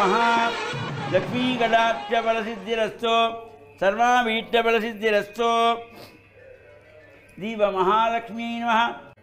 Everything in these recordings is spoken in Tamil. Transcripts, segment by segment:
नमः लक्ष्मी कटाक्ष बलसिद्धिरस्तु सर्वाभीष्ट बलसिद्धिरस्तु दीप महालक्ष्मी नमः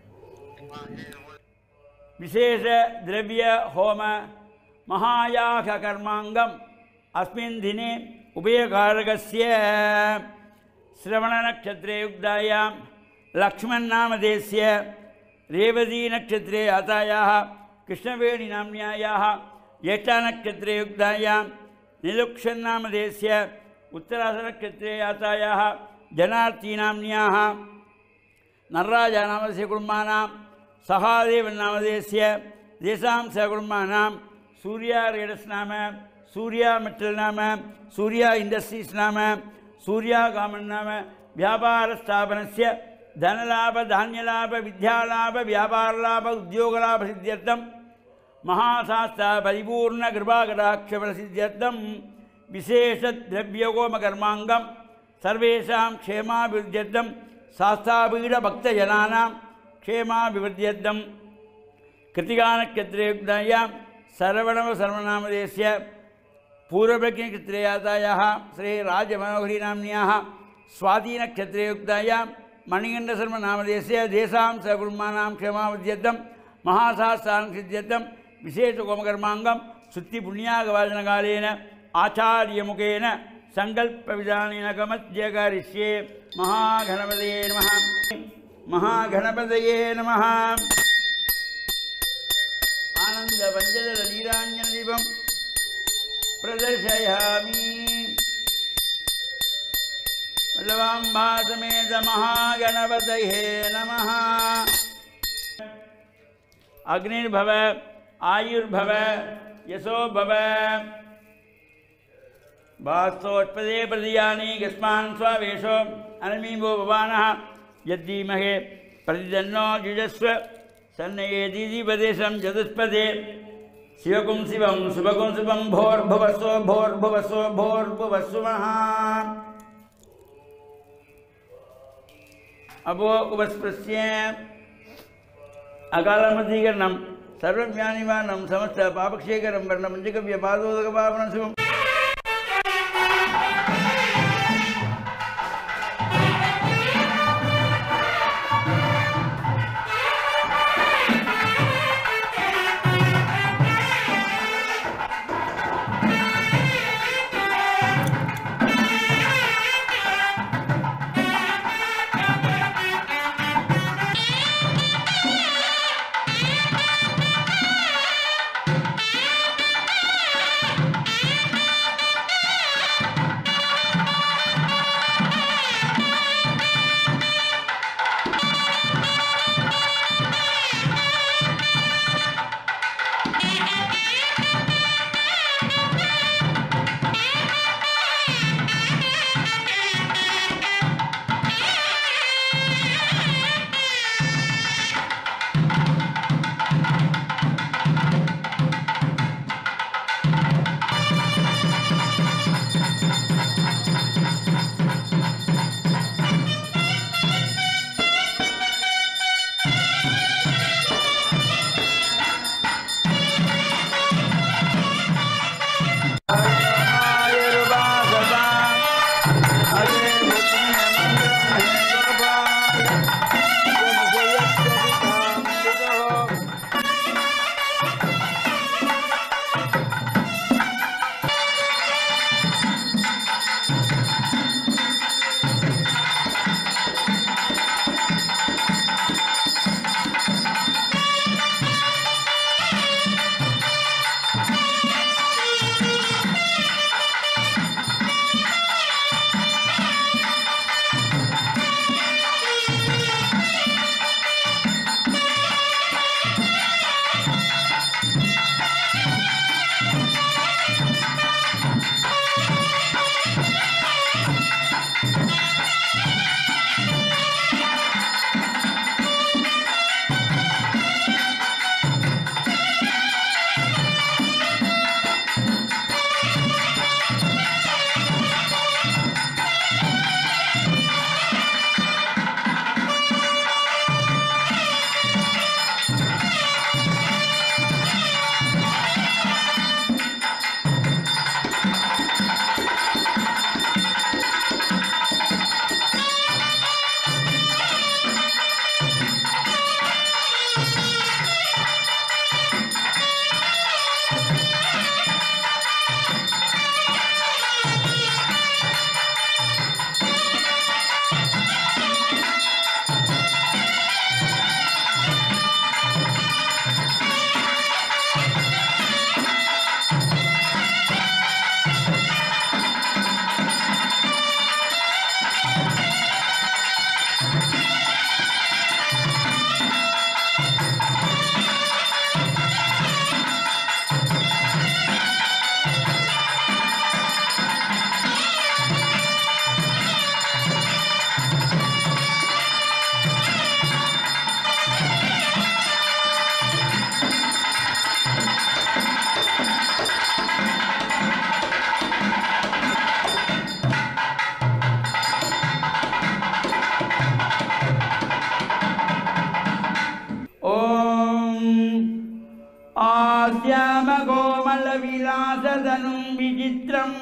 विशेष द्रव्य होम महायाग कर्मांगम अस्मिन् दिने उभयकारकस्य श्रवण नक्षत्रे युक्तायां लक्ष्मण नामधेयस्य रेवती नक्षत्रे आतायाः कृष्णवेणी नाम्न्यायाः ज्येष्ठा नक्षत्रे युक्तायां निलुक्षण नामधेयस्य उत्तरास नक्षत्रे आतायाः जनार्ती नाम्न्याः नरराज नामस्य कुटुम्बानां सहादेव नामधेयस्य तेषां सहकुटुम्बानां सूर्या रेडस् नाम सूर्या मेटल नाम सूर्या इंडस्ट्रीज नाम सूर्या गामन नाम व्यापार स्थापनस्य धनलाभ धान्यलाभ विद्यालाभ व्यापारलाभ उद्योगलाभ सिद्ध्यर्थं महाशास्त्र परिपूर्ण कृपाकटाक्ष सिद्ध्यर्थं विशेष द्रव्यहोम कर्मांगम सर्वेषां क्षेमाभिवृद्ध्यर्थं शास्त्रापीठ भक्तजनानां क्षेमाभिवृद्ध्यर्थं कृतिका नक्षत्रे युक्तायां सर्वनामधेयस्य पूर्वप्रज्ञनक्षत्रे आतायाः श्री राजमनोहरी नाम्न्याः स्वाती नक्षत्रे युक्तायां मणिकण्ठशर्मनामधेयस्य तेषां सहकुटुम्बानां क्षेमाभिवृद्ध्यर्थं महाशास्त्रान् सिद्ध्यर्थं विशेषहोमकर्माङ्गं शुद्धिपुण्यागवाचनकालेन आचार्यमुखेन सङ्कल्पविधानेन कमज्जकरिष्ये महागणपतये नमः महागणपतये नमः आनंद पंचदल नीरांजन दीपम प्रदर्शयामि वल्लभाम्बा समेत महागणपतये नमः अग्निर्भव आयुर्भव यशो भव वास्तोत्पदे प्रतियानि यस्मान् स्वावेशो अनमीभो भवानः यद्धीमहे प्रतिदन्नो जुजस्व सन्नयेदीपदेशं चतुष्पदे शिवकुं शिवं शुभकुं शुभं भोर्भुवस्व भोर्भुवस्व भोर्भुवस्वः अभो उपस्पृश्य अकालमतीकरणं सर्वज्ञानिवानं समस्त पापक्षेकरं वर्णमञ्जकव्यपादोदकपावनं शुभम् विलासधनुं विचित्रं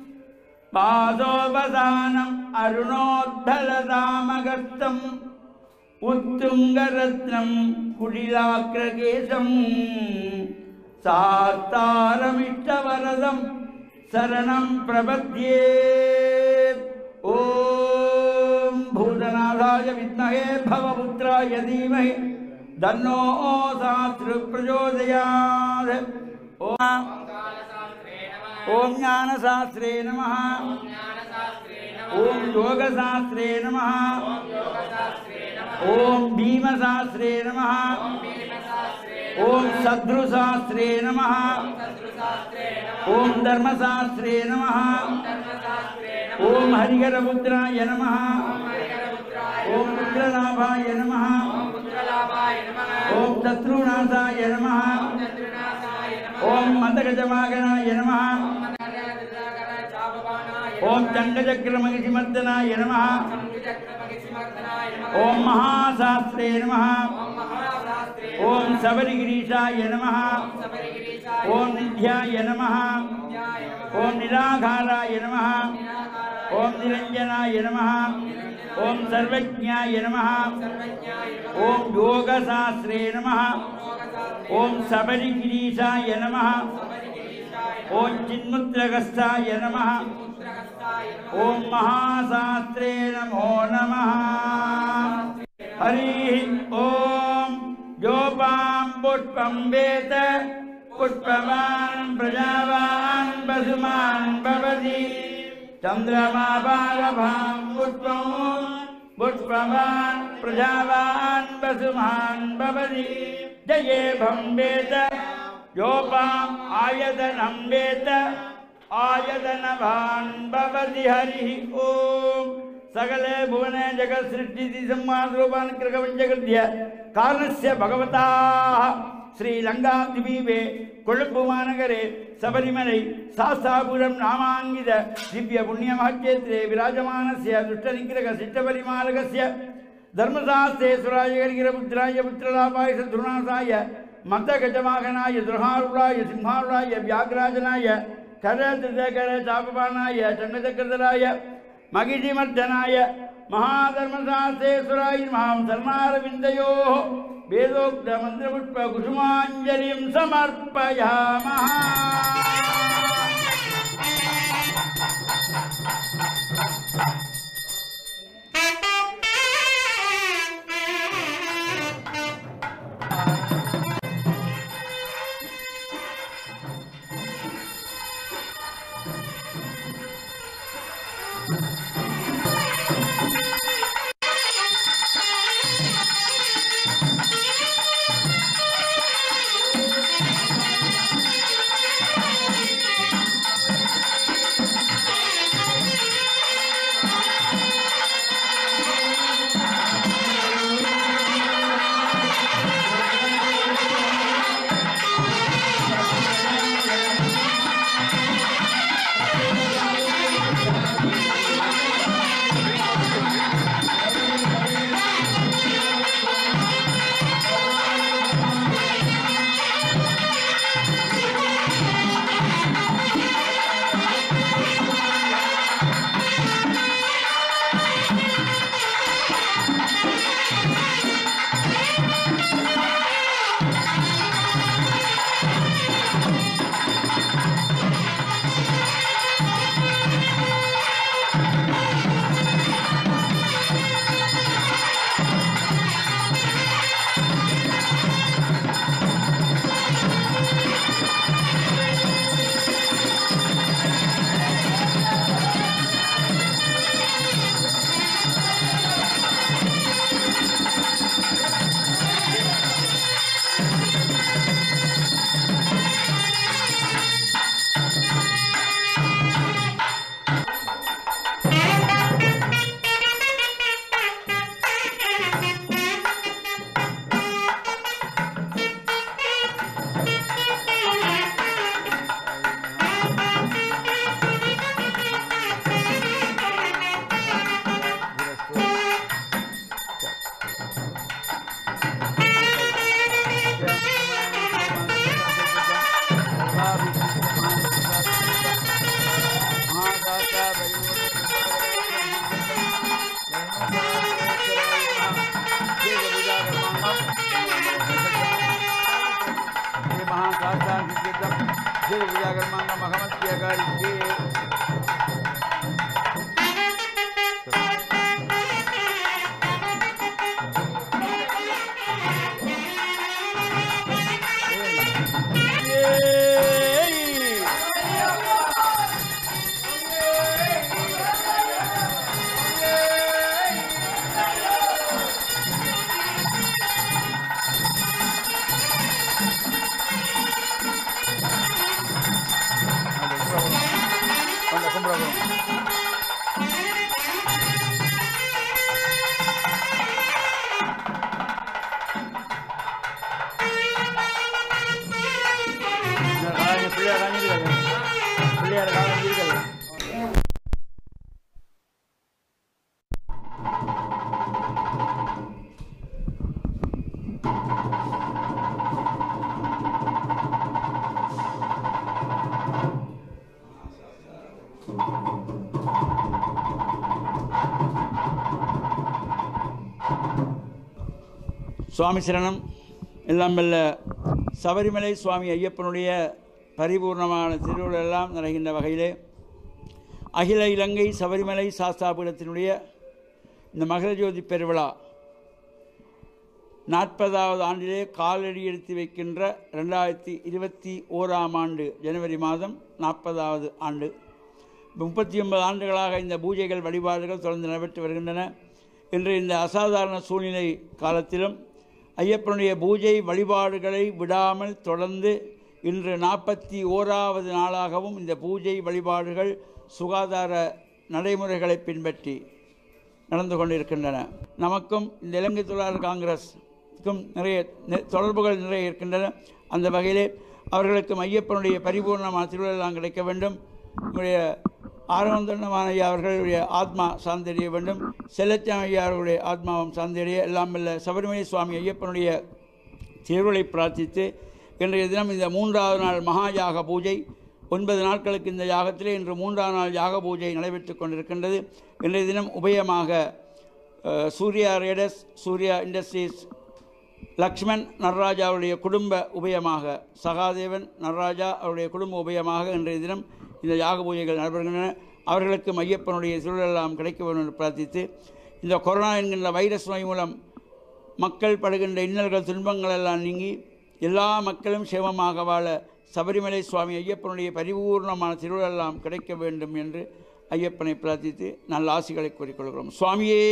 पादोपदानम् अरुणोद्धरदामगस्तम् उत्तुंगरत्नं कुटिलाग्रकेशं सातारमिष्टवरदं शरणं प्रपद्ये। ओम भूतनाथाय विद्महे भवपुत्राय धीमहि तन्नो शास्त्र प्रचोदयात्। ओम ज्ञानशास्त्रे नमः। ओम योगशास्त्रे नमः। ओम भीमशास्त्रे नमः। ओम सद्रुशास्त्रे नमः। ओम धर्मशास्त्रे नमः। ओम हरिहरपुत्राय नमः। ओम पुत्रलाभाय नमः। ओम शत्रुनाशाय नमः। ओम मतगजवागनाय नमः। ओम चंडचक्रमहिषिमर्दनाय नमः। ओम महाशास्त्रे नमः। ओम सबरिगिरीशाय नमः। ओम निध्याय नमः। ओम निराघाराय नमः। ओम निरंजनाय नमः। ओम सर्वज्ञाय नमः। ओम योगशास्त्रे नमः। ओम सबरिगिरीशाय नमः। ओम चिन्मुद्रगस्ताय नमः। ओम महाशास्त्रे नमो नमः। हरि ओम योपां पुष्पं वेद पुष्पवान् प्रजावान् वसुमान् भवति। चंद्रमा बालभां पुष्पं पुष्पवान् प्रजावान् वसुमान् भवति। जयेभं वेद योपाम् आयतनं वेद आयतनवान् भवति। हरि ओम सकले भुवने जगत् सृष्टि संहारूपान् कृगवञ्जगद्य कारणस्य भगवता श्रीलङ्काद्वीपे कोळम्बुमानगरे सबरिमलै शास्तापुरं नामाङ्कित दिव्य पुण्यमहक्षेत्रे विराजमानस्य दुष्टनिग्रह शिष्टपरिमालकस्य धर्मशास्त्रेश्वराय हरिहरपुत्राय पुत्रलाभाय शत्रुनाशाय मदगजवाहनाय दुर्हारूढाय सिंहारूढाय व्याघ्राजनाय करधृतकर चापपानाय चण्डचक्रधराय महिषिमर्दनाय महाधर्मशास्त्रेश्वराय नमः। शरणारविन्दयोः वेदोक्त मंत्रपुष्प कुसुमाञ्जलिं समर्पयामः। विशेष पूजा कर्मांगम अहमत्यकारिष्ये சுவாமி சரணம். எல்லாம் வல்ல சபரிமலை சுவாமி ஐயப்பனுடைய பரிபூர்ணமான திருவிழெல்லாம் நிறைகின்ற வகையிலே அகில இலங்கை சபரிமலை சாஸ்தாபீடத்தினுடைய இந்த மகர ஜோதி பெருவிழா 40வது ஆண்டிலே காலடி எடுத்து வைக்கின்ற 2021ஆம் ஆண்டு ஜனவரி மாதம் 40வது ஆண்டு. 39 ஆண்டுகளாக இந்த பூஜைகள் வழிபாடுகள் தொடர்ந்து நடைபெற்று வருகின்றன. இன்று இந்த அசாதாரண சூழ்நிலை காலத்திலும் ஐயப்பனுடைய பூஜை வழிபாடுகளை விடாமல் தொடர்ந்து இன்று 41வது நாளாகவும் இந்த பூஜை வழிபாடுகள் சுகாதார நடைமுறைகளை பின்பற்றி நடந்து கொண்டிருக்கின்றன. நமக்கும் இந்த இலங்கை தொழிலாளர் காங்கிரஸுக்கும் நிறைய தொடர்புகள் நிறைய இருக்கின்றன. அந்த வகையிலே அவர்களுக்கும் ஐயப்பனுடைய பரிபூர்ணமான திருவிழா கிடைக்க வேண்டும். நம்முடைய ஆரவந்தனமான ஐயா அவர்களுடைய ஆத்மா சாந்தடைய வேண்டும். செல்லச்சாமி ஐயா அவர்களுடைய ஆத்மாவும் சாந்தடைய எல்லாம் வல்ல சபரிமலை சுவாமி ஐயப்பனுடைய திருவிழை பிரார்த்தித்து இன்றைய தினம் இந்த 3வது நாள் மகா யாக பூஜை 9 நாட்களுக்கு இந்த யாகத்திலே இன்று 3ஆம் நாள் யாக பூஜை நடைபெற்று கொண்டிருக்கின்றது. இன்றைய தினம் உபயமாக சூர்யா ரேடஸ், சூர்யா இண்டஸ்ட்ரீஸ், லக்ஷ்மண் நடராஜா அவருடைய குடும்ப உபயமாக, சகாதேவன் நடராஜா அவருடைய குடும்ப உபயமாக இன்றைய தினம் இந்த யாக பூஜைகள் நடைபெறுகின்றன. அவர்களுக்கு ஐயப்பனுடைய திருவிழெல்லாம் கிடைக்க வேண்டும் என்று பிரார்த்தித்து இந்த கொரோனா என்கின்ற வைரஸ் நோய் மூலம் மக்கள் படுகின்ற இன்னல்கள் துன்பங்கள் எல்லாம் நீங்கி எல்லா மக்களும் சேமமாக வாழ சபரிமலை சுவாமி ஐயப்பனுடைய பரிபூர்ணமான திருவிழெல்லாம் கிடைக்க வேண்டும் என்று ஐயப்பனை பிரார்த்தித்து நல்ல ஆசிகளை கூறிக்கொள்கிறோம். சுவாமியே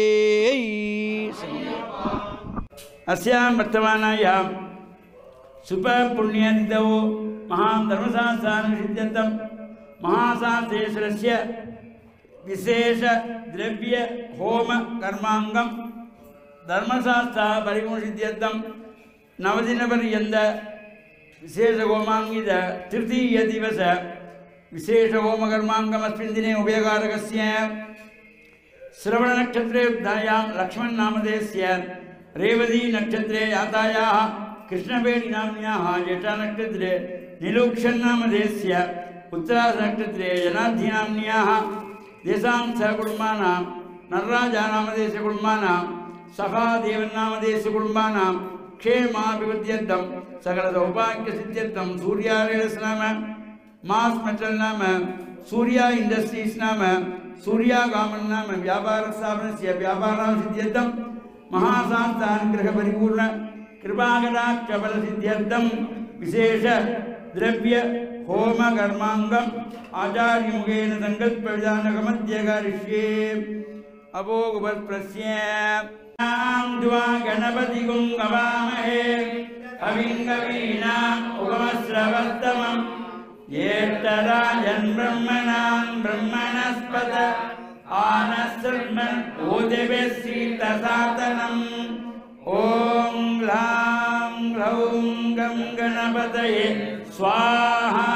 அஸ்யாம் வர்த்தமானாயாம் சுப புண்ணியதிதோ மகாம் தர்மசாஸ்திராணி சித்தியந்தம் महासास्त्रेश्वरस्य विशेष द्रव्य होम कर्मांगम धर्मशास्त्र परिपूर्णसिद्ध्यर्थं नवदिनपर्यन्त विशेष होमांगित तृतीय दिवस विशेष होम कर्मांगम अस्मिन् दिने उभयकारकस्य श्रवण नक्षत्रे युक्तायां लक्ष्मण नामधेयस्य रेवती नक्षत्रे यातायाः कृष्णवेणी नाम्न्याः ज्येष्ठा नक्षत्रे नीलूक्षण नामधेयस्य उत्तरास नक्षत्रे जनाधिनाम्न्याः देशां सहकुटुम्बानां नरराजानामधेयकुटुम्बानां सखादेवनामधेयकुटुम्बानां क्षेमाभिवृद्ध्यर्थं सकलसौभाग्यसिद्ध्यर्थं सूर्यारेडस् नाम मास् मेटल् नाम सूर्या इण्डस्ट्रीस् नाम सूर्या गामन् नाम व्यापारस्थापनस्य व्यापारसिद्ध्यर्थं महाशास्त्रानुग्रहपरिपूर्ण कृपाकटाक्षफलसिद्ध्यर्थं विशेष द्रव्य होम कर्मांगम आचार्य मुखेन संकल्प विधानकमध्यकारिष्ये अभोगवत्प्रस्यां द्वा गणपति गुंगवामहे अविंगवीनां उपमश्रवस्तमं ज्येष्ठराजन् ब्रह्मणां ब्रह्मणस्पत आनस्सर्मन् ओदेवेश्रीतसातनम् ओं ह्लां ह्लौं गं गणपतये स्वाहा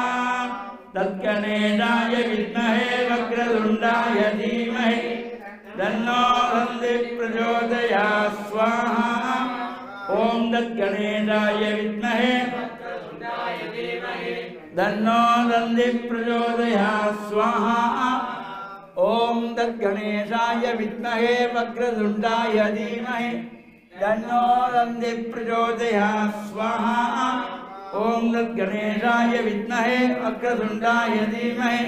तद्गणेशाय विद्महे वक्रतुण्डाय धीमहि तन्नो दन्तिः प्रचोदयात् स्वाहा ओं तद्गणेशाय विद्महे तन्नो दन्तिः प्रचोदयात् स्वाहा ओं तद्गणेशाय विद्महे वक्रतुण्डाय धीमहि तन्नो दन्तिः प्रचोदयात् स्वाहा ओम तद्गणेशाय विद्महे वक्रतुण्डाय धीमहि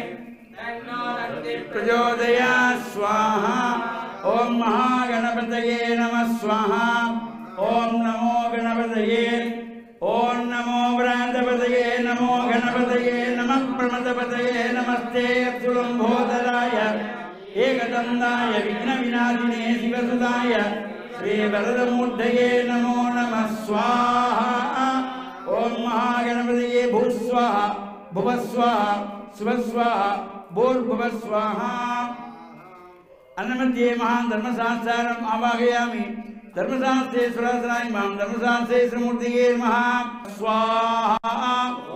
प्रचोदयात् स्वाहा। ओम महागणपतये नमः स्वाहा। ओम नमो गणपतये। ओम नमो व्रातपतये नमो गणपतये नमः प्रमदपतये नमस्ते अब्दुलंबोदराय एकदन्ताय विघ्नविनाशिने शिवसुताय श्रीवरदमूर्धये नमो नमः स्वाहा। ओम महागणपतये भूस्वाहा भुवस्वाहा सुवस्वाहा भूर्भुवस्वाहा। अन्नमध्ये महान धर्मशास्त्रम् आवाहयामि। धर्मशास्त्रे सुरासनाय धर्मशास्त्रे श्रीमूर्तये नमः स्वाहा।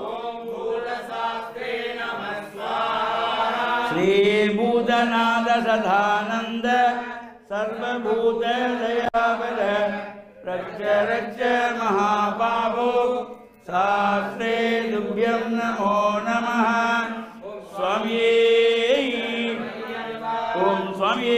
श्रीभूतनाथ सदानंद सर्वभूत दयावर रक्ष रक्ष महाबाहो शास्त्रे तुभ्यं नमो नमः स्वामी। ओम स्वामी।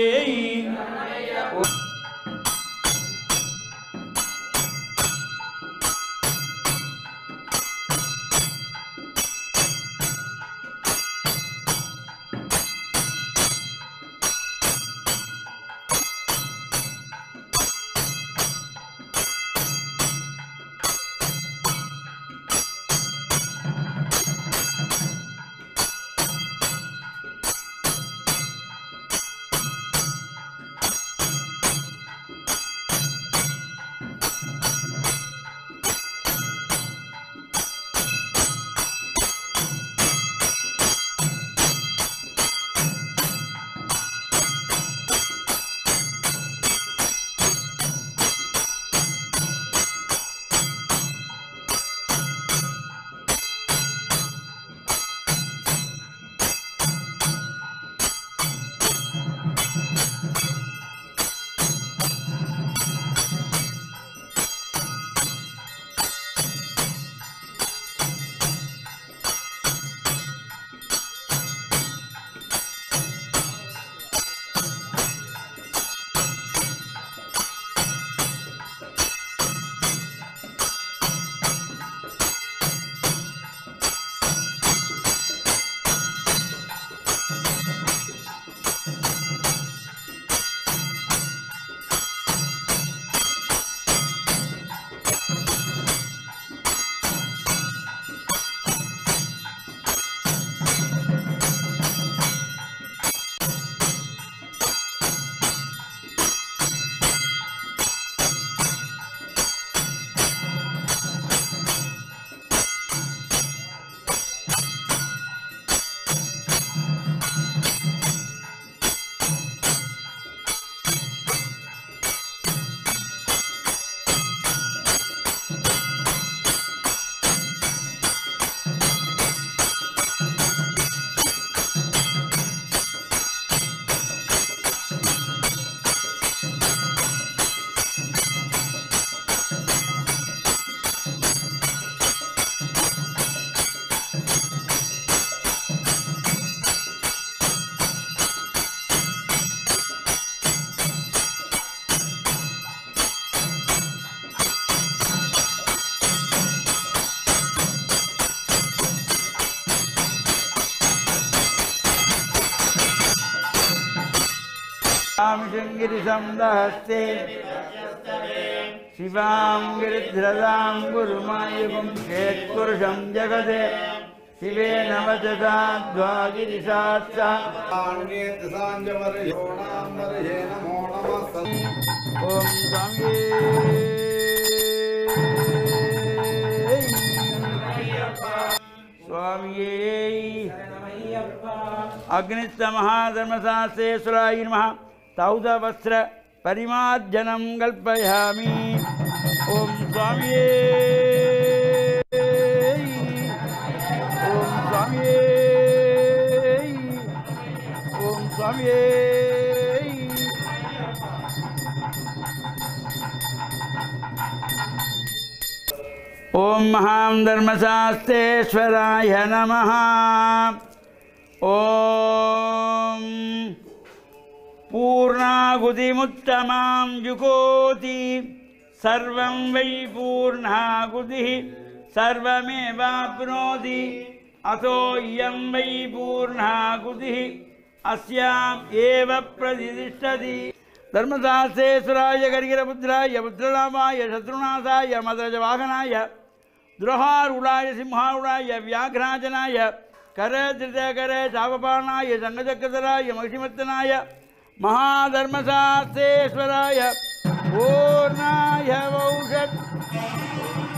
गिरिसंदहस्ते शिवां गिरिध्रदां गुरुमायुगं शेत्पुरुषं जगते शिवेन वचसा द्वागिरिशास्ता ओम स्वामी स्वामी अग्निस्थ महाधर्मशास्त्रेश्वराय नमः ताउद वस्त्र परिमार्जनं कल्पयामि ओम स्वामी ओम स्वामी ओम स्वामी ओम महां धर्मशास्त्रेश्वराय नमः ओम पूर्णाहुतिमुत्तमां जुहोति सर्वं वै पूर्णाहुतिः सर्वमेवाप्नोति अतो इयं वै पूर्णाहुतिः अस्याम् एव प्रतिष्ठति। धर्मशास्त्रेश्वराय करिगिरपुत्राय पुत्रलामाय शत्रुनाशाय मदजवाहनाय द्रोहारूढाय सिंहारूढाय व्याघ्राजनाय करधृतकरे शापपाणाय संगचक्रधराय महिषिमर्दनाय महाधर्मशास्त्रेश्वराय पूर्णाय वौषट्